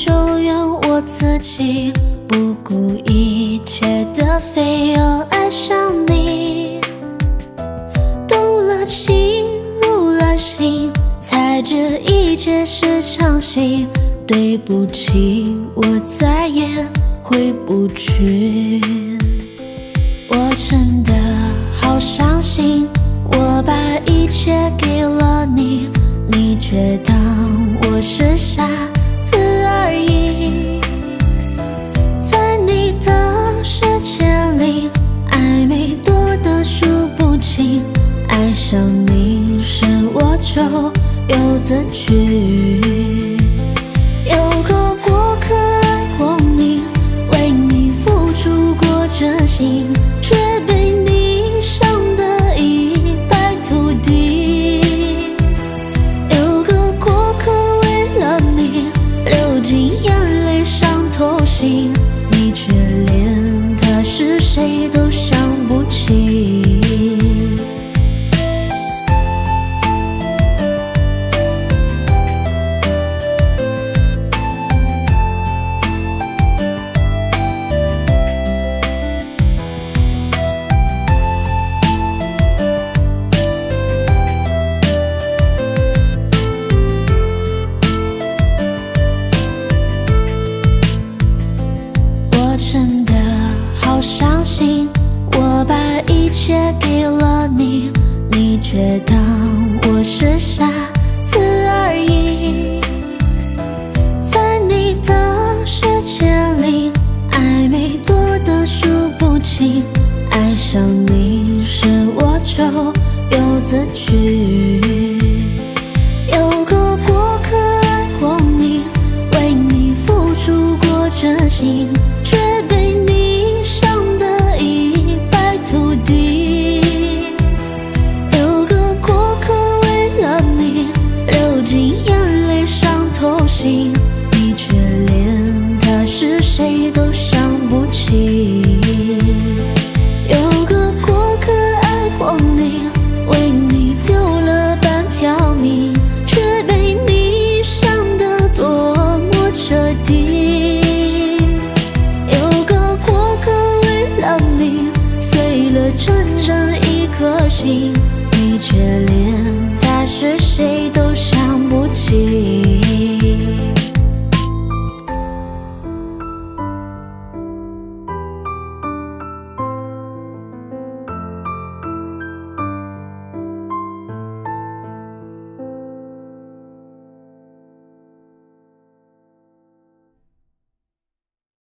就怨我自己，不顾一切的非要爱上你。动了情，入了心，才知一切是场戏。对不起，我再也回不去。我真的好伤心，我把一切给了你，你却当我是傻子而已。在你的世界里，暧昧多得数不清，爱上你时我就有自觉。有个过客爱过你，为你付出过真心，却被你伤得一败涂地。有个过客为了你，流尽眼泪伤透心，你却连他是谁都想不起。真的好伤心，我把一切给了你，你却当我是傻子而已。在你的世界里，暧昧多得数不清，爱上你时我就有自觉。有个过客爱过你，为你付出过真心，却被你伤得一败涂地。有个过客为了你，流尽眼泪伤透心，你却连他是谁都想不起。有个过客爱过你，为你丢了半条命，却被你伤得多么彻底。碎了整整一颗心，你却连